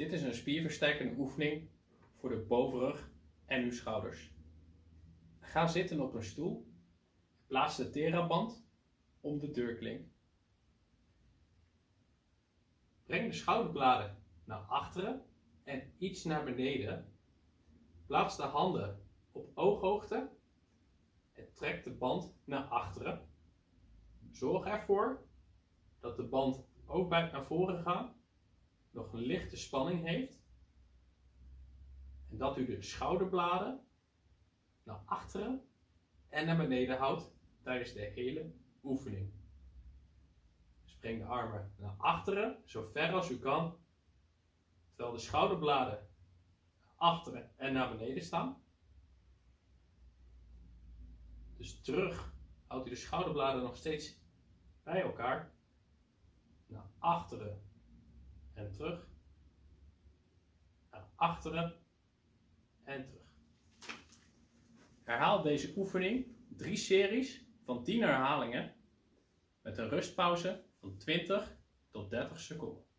Dit is een spierversterkende oefening voor de bovenrug en uw schouders. Ga zitten op een stoel. Plaats de theraband om de deurklink. Breng de schouderbladen naar achteren en iets naar beneden. Plaats de handen op ooghoogte en trek de band naar achteren. Zorg ervoor dat de band ook bij het naar voren gaan nog een lichte spanning heeft. En dat u de schouderbladen naar achteren en naar beneden houdt tijdens de hele oefening. Dus breng de armen naar achteren, zo ver als u kan, terwijl de schouderbladen naar achteren en naar beneden staan. Dus terug houdt u de schouderbladen nog steeds bij elkaar. Naar achteren en terug. Naar achteren en terug. Herhaal deze oefening 3 series van 10 herhalingen met een rustpauze van 20 tot 30 seconden.